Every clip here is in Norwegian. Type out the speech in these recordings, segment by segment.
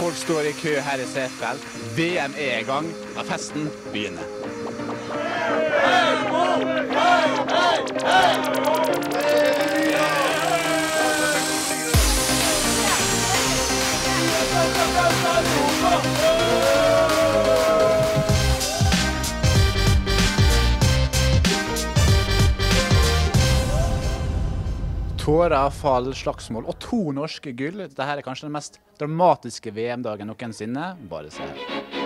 Folk står i kø her i Seefeld. VM er i gang, og festen begynner. Tårer, fall, slagsmål og 2 norske gull. Dette er kanskje den mest dramatiske VM-dagen noensinne. Bare se her.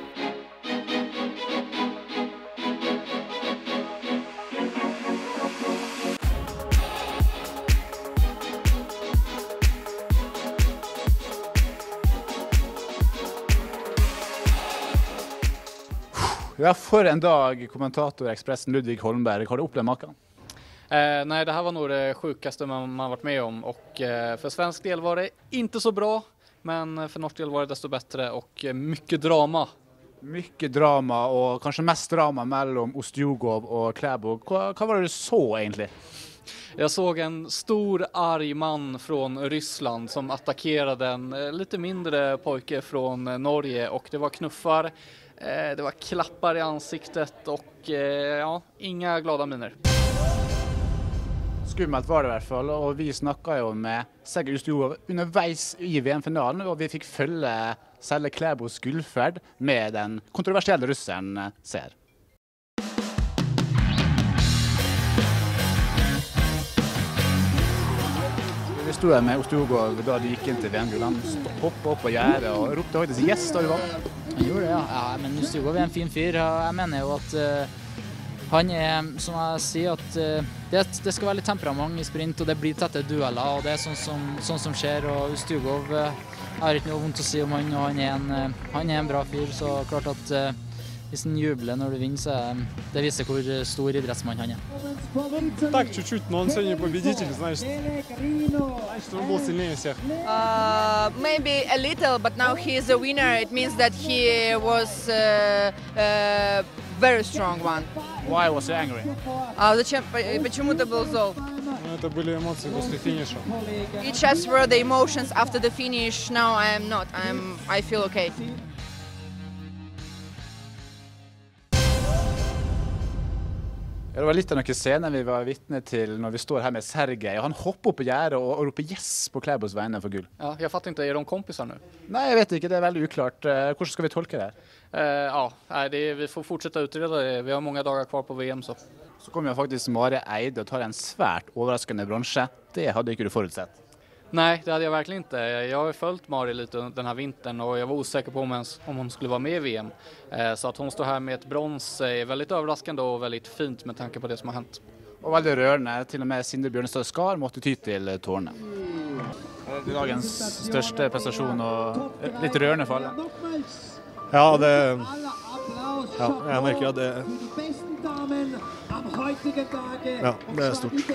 Ja, for en dag, kommentator Expressen Ludvig Holmberg. Har du opplevd maken? Nej, det här var nog det sjukaste man varit med om, och för svensk del var det inte så bra, men för norsk del var det desto bättre och mycket drama. Mycket drama, og kanskje mest drama mellom Ustjugov og Klæbo. Hva var det du så egentlig? Jag såg en stor arg man från Ryssland som attackerade en lite mindre pojke från Norge, och det var knuffar, det var klappar i ansiktet och ja, inga glada miner. Skummelt var det i hvert fall, og vi snakket jo med Sergej Ustjugov underveis i VM-finalen, og vi fikk følge selv Klæbos gullferd med den kontroversielle russeren Ser. Vi stod her med Ustjugov da de gikk inn til VM-gull. Han hoppet opp på gjerdet og ropte høyt til yes da du var. Han gjorde det, ja. Ja, men Ustjugov er en fin fyr. Jeg mener jo at han er, som jeg sier, at det skal være litt temperament i sprint, og det blir tette dueller, og det er sånn som skjer. Og Ustjugov har ikke noe vondt å si om han, og han er en bra fyr, så klart at hvis han jubler når du vinner, så det viser hvor stor idrettsmann han er. Так, чуть-чуть, но он сегодня победитель, значит, он был сильнее всех. Maybe a little, but now he is a winner. It means that he was very strong one. Why was he angry? Зачем? Почему ты был зол? Это были эмоции после финиша. It just were the emotions after the finish. Now I am not. I feel okay. Det var litt av noen scener vi var vitne til når vi står her med Sergej, og han hopper opp på gjerdet og roper yes på Klæbos vegne for gull. Ja, jag fattar inte, är de kompisar nu? Nei, jeg vet ikke, det er veldig uklart. Hvordan skal vi tolke det her? Ja, vi får fortsätta utreda det. Vi har många dagar kvar på VM så. Så kommer jo faktisk Mari Eide og tar en svært overraskende bronse. Det hadde ikke du forutsett. Nej, det hade jag verkligen inte. Jag har följt Mari lite den här vintern, och jag var osäker på om hon skulle vara med i VM. Så att hon står här med ett brons är väldigt överraskande och väldigt fint med tanke på det som har hänt. Og veldig rørende. Til og med Sindre Bjørnestad Skar måtte ty til tårene. Det er dagens største prestasjon og litt rørende for alle. Ja, jeg merker at det er stort.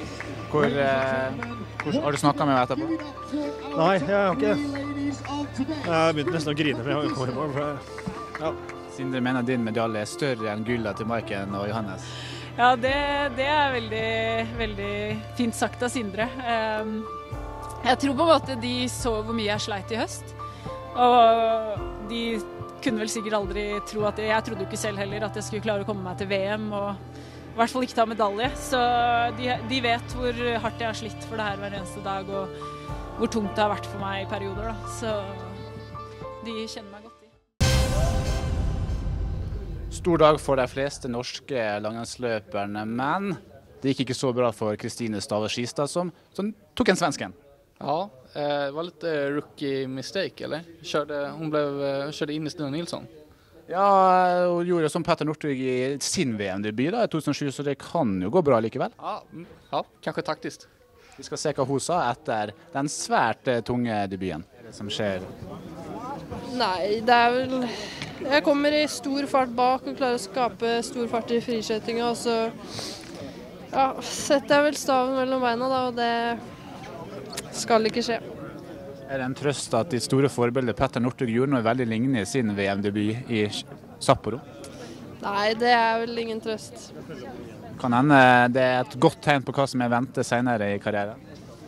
Har du snakket med henne etterpå? Nei, jeg har ikke. Jeg begynte nesten å grine for jeg kom i mål. Ja. Sindre mener din medalje er større enn gullet til Maiken og Johannes. Ja, det er veldig, veldig fint sagt av Sindre. Jeg tror på en måte de så hvor mye jeg sleit i høst, og de kunne vel sikkert aldri tro at jeg trodde jo ikke selv heller at jeg skulle klare å komme meg til VM, og i hvert fall ikke ta medalje. Så de vet hvor hardt jeg har slitt for det her hver eneste dag, og hvor tungt det har vært for meg i perioder, da. Så de kjenner meg godt i. Stor dag for de fleste norske langrennsløperne, men det gikk ikke så bra for Kristine Stave Skistad, som tok en svensken. Ja, det var lite rookie mistake, eller? Hon körde in i Stina Nilsson. Ja, hun gjorde som Petter Northug i sin VM-debut da, i 2007, så det kan jo gå bra likevel. Ja, kanskje taktisk. Vi skal se hva hun sa etter den svært tunge debuten. Hva er det som skjer? Nei, det er vel... Jeg kommer i stor fart bak og klarer å skape stor fart i friskjøttinga, og så setter jeg vel staven mellom beina da, og det skal ikke skje. Er det en trøst at ditt store forbilde Petter Northug gjorde noe veldig lignende i sin VM-debut i Sapporo? Nei, det er vel ingen trøst. Kan hende det er et godt tegn på hva som er ventet senere i karrieren?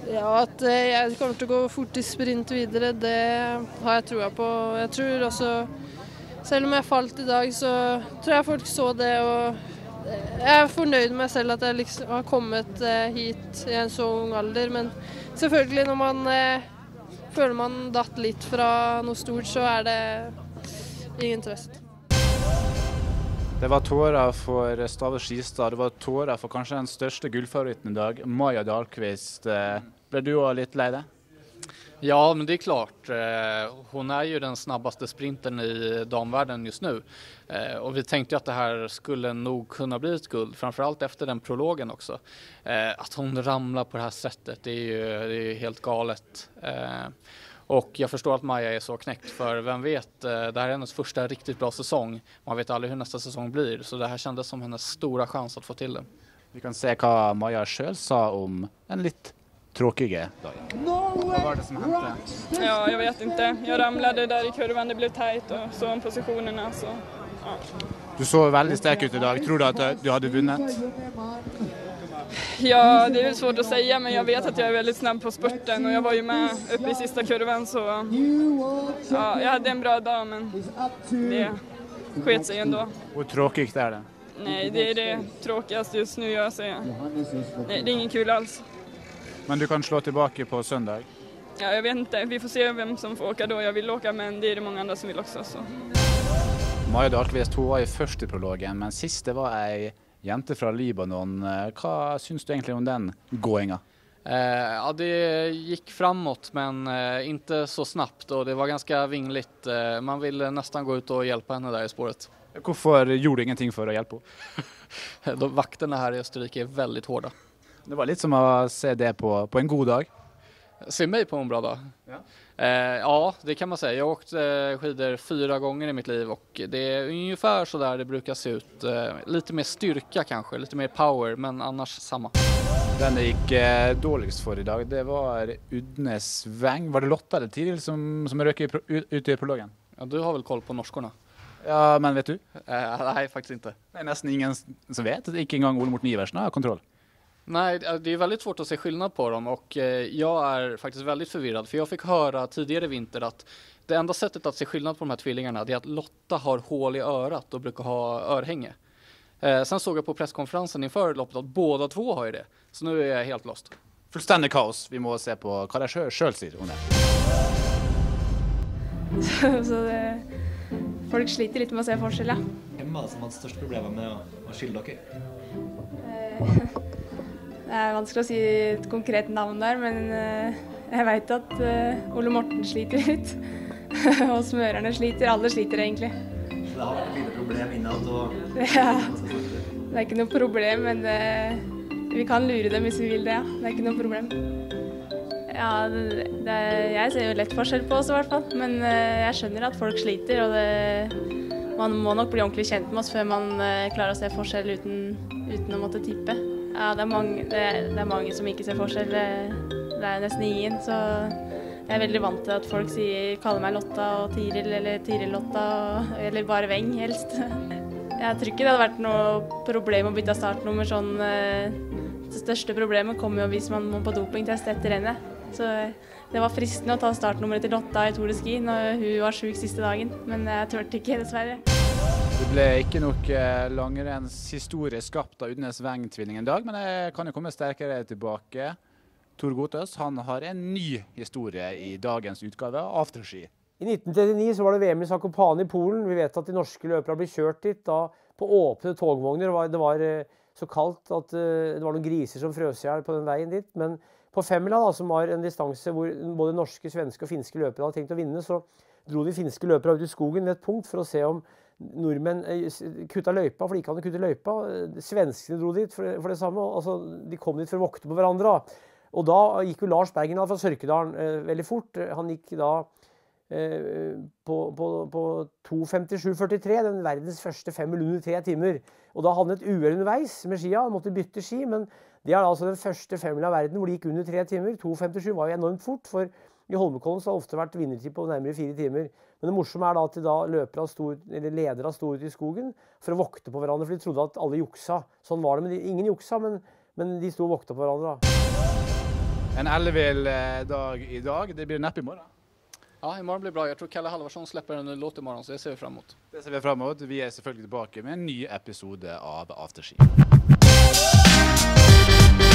Ja, at jeg kommer til å gå fort i sprint videre, det har jeg troa på. Jeg tror også, selv om jeg falt i dag, så tror jeg folk så det. Og jeg er fornøyd med meg selv at jeg liksom har kommet hit i en så ung alder. Men selvfølgelig når man føler man datt litt fra noe stort, så er det ingen trøst. Det var tårer for Stave Skistad, det var tårer for kanskje den største gullfavoritten i dag, Maja Dahlqvist. Ble du også litt lei deg? Ja, men det är klart. Hon är ju den snabbaste sprintern i damvärlden just nu. Och vi tänkte ju att det här skulle nog kunna bli ett guld, framförallt efter den prologen också. Att hon ramlar på det här sättet, det är helt galet. Och jag förstår att Maja är så knäckt, för vem vet, det här är hennes första riktigt bra säsong. Man vet aldrig hur nästa säsong blir, så det här kändes som hennes stora chans att få till det. Vi kan se hva Maja selv sa om en litt tråkige dagen. Vad var det som hände? Ja, jag vet inte. Jag ramlade där i kurvan, det blev tajt och så om positionerna så ja. Du så veldig sterk ut i dag. Tror du at du hadde vunnet? Ja, det är väl svårt att säga, men jag vet att jag är väldigt snabb på spurten och jag var ju med uppe i sista kurvan, så ja, jag hade en bra dag, men det sket sig ändå. Hvor tråkigt er det? Nej, det är det tråkigaste just nu jag säger. Nej, det är ingen kul alls. Men du kan slå tilbake på søndag? Ja, jag vet inte. Vi får se vem som får åka då. Jag vill åka, men det är det många andra som vill också. Så. Maja Dahlqvist, hun var i første prologen, men siste var ei jente fra Libanon. Hva syns du egentlig om den gåinga? Ja, det gick framåt, men inte så snabbt, och det var ganska vingligt. Man ville nästan gå ut och hjälpa henne där i spåret. Hvorfor gjorde du ingenting for å hjelpe henne? Vakterna här i Österrike är väldigt hårda. Det var litt som å se det på en god dag. Se mig på en bra dag? Ja. Ja, det kan man säga. Jag har åkt skidor 4 gånger i mitt liv, och det är ungefär så där det brukar se ut. Lite mer styrka kanske, lite mer power, men annars samma. Den det gikk dårligst for i dag, det var Udnes Weng. Var det Lotta eller Tiril som røk ut i prologen? Ja, du har väl koll på norskorna? Ja, men vet du? Nej, faktiskt inte. Det är nästan ingen som vet. Ikke engang Ole Morten Iversen har kontroll. Nej, det är väldigt svårt att se skillnad på dem, och jag är faktiskt väldigt förvirrad, för jag fick höra tidigare vinter att det enda sättet att se skillnad på de här tvillingarna är att Lotta har hål i örat och brukar ha örhänge. Sen såg jag på presskonferensen inför loppet att båda två har ju det, så nu är jag helt lost. Fullstendig kaos. Vi må se på hva de selv sier om det. Så det, folk sliter litt med å se forskjell, ja. Hvem er det som har hatt størst problemer med å skille dere? Det er vanskelig å si et konkret navn der, men jeg vet at Ole Morten sliter litt, og smørerne sliter, alle sliter egentlig. Så det har vært et lite problem innad og... Ja, det er ikke noe problem, men vi kan lure dem hvis vi vil det, ja. Det er ikke noe problem. Ja, jeg ser jo lett forskjell på oss i hvert fall, men jeg skjønner at folk sliter, og man må nok bli ordentlig kjent med oss før man klarer å se forskjell uten å måtte tippe. Ja, det er mange som ikke ser forskjell, det er nesten ingen, så jeg er veldig vant til at folk kaller meg Lotta og Tiril, eller Tiril Lotta, eller bare Weng helst. Jeg tror ikke det hadde vært noe problem å bytte startnummer sånn. Det største problemet kommer jo hvis man må på dopingtest etter rennet. Så det var fristende å ta startnummeret til Lotta i Tour de Ski når hun var syk siste dagen, men jeg tørte ikke, dessverre. Det ble ikke noe langrennshistorie skapt av Udnes Weng-tvillingen i dag, men jeg kan jo komme sterkere tilbake. Tor Gotaas, han har en ny historie i dagens utgave av Afterski. I 1939 så var det VM i Zakopane i Polen. Vi vet at de norske løpere ble kjørt dit da på åpne togvogner. Det var så kaldt at det var noen griser som frøs i hjel på den veien dit. Men på femmila, da, som var en distanse hvor både norske, svenske og finske løpere hadde tenkt å vinne, så dro de finske løpere ut i skogen ved et punkt for å se om nordmenn kutta løypa, for de ikke hadde kuttet løypa. Svenskene dro dit for det samme. Altså, de kom dit for å vokte på hverandre. Og da gikk jo Lars Bergen fra Sørkedalen veldig fort. Han gikk da på 2.57,43, den verdens første 5 under 3 timer. Og da hadde han et uhell underveis med skia, han måtte bytte ski, men det er da altså den første 5 av verden hvor de gikk under 3 timer. 2.57 var jo enormt fort, for i Holmenkollen så har det ofte vært vinnertid på nærmere 4 timer. Men det morsomme er da at ledere sto ut i skogen for å vokte på hverandre, for de trodde at alle juksa. Sånn var det, men ingen juksa, men de sto og vokte på hverandre da. En ellevill dag i dag. Det blir neppe i morgen. Ja, imorgon blir bra. Jag tror Kalle Halvarsson släpper en låt imorgon, så det ser vi fram emot. Det ser vi fram emot. Vi selvfølgelig tilbake med en ny episode av Afterski.